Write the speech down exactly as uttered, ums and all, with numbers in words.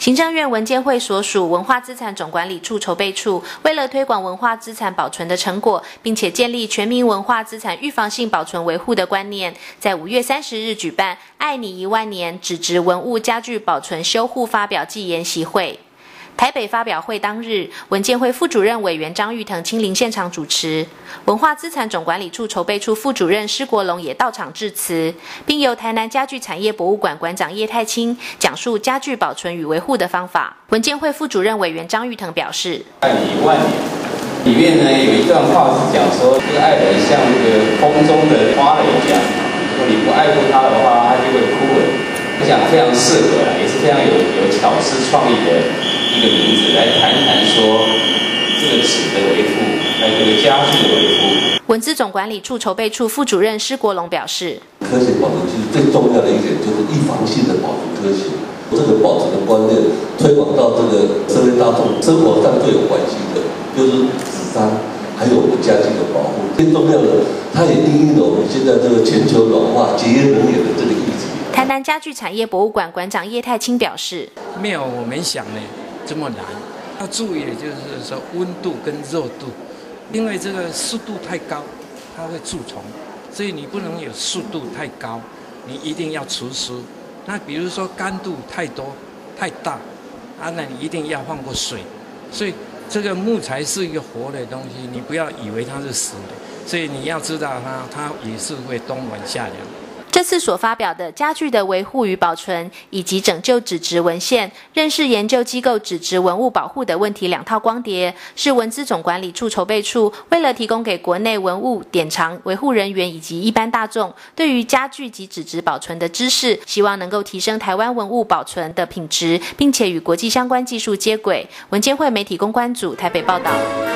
行政院文监会所属文化资产总管理处筹备处，为了推广文化资产保存的成果，并且建立全民文化资产预防性保存维护的观念，在五月三十日举办“爱你一万年”纸质文物家具保存修护发表暨研习会。台北发表会当日，文监会副主任委员张玉腾亲临现场主持，文化资产总管理处筹备处副主任施国龙也到场致辞，并由台南家具产业博物馆馆长叶太清讲述家具保存与维护的方法。文监会副主任委员张玉腾表示：“ 爱你一万年”里面呢有一段话是讲说，这个爱人像这个风中的花蕾一样，如果你不爱护它的话，它就会枯萎。我想非常适合，也是非常有有巧思创意的一个名字，来谈谈说这个纸的维护，还有这个家具的维护。 文资总管理处筹备处副主任施国龙表示：“ 科学保存其实最重要的一点就是预防性的保存科学，这个保存的观念推广到这个社会大众生活上最有关系的，就是纸张，还有我们家具的保护。最重要的，它也因应了我们现在这个全球暖化、节约能源的这个议题。” 台南家具产业博物馆馆长叶太清表示：“ 没有我们想的这么难，要注意的就是说温度跟热度，因为这个湿度太高，它会蛀虫，所以你不能有湿度太高，你一定要除湿。那比如说干度太多、太大，啊，那你一定要放过水。所以这个木材是一个活的东西，你不要以为它是死的，所以你要知道它，它也是会冬暖夏凉。” 这次所发表的家具的维护与保存，以及拯救纸质文献、认识研究机构纸质文物保护的问题两套光碟，是文资总管理处筹备处为了提供给国内文物典藏维护人员以及一般大众对于家具及纸质保存的知识，希望能够提升台湾文物保存的品质，并且与国际相关技术接轨。文监会媒体公关组台北报道。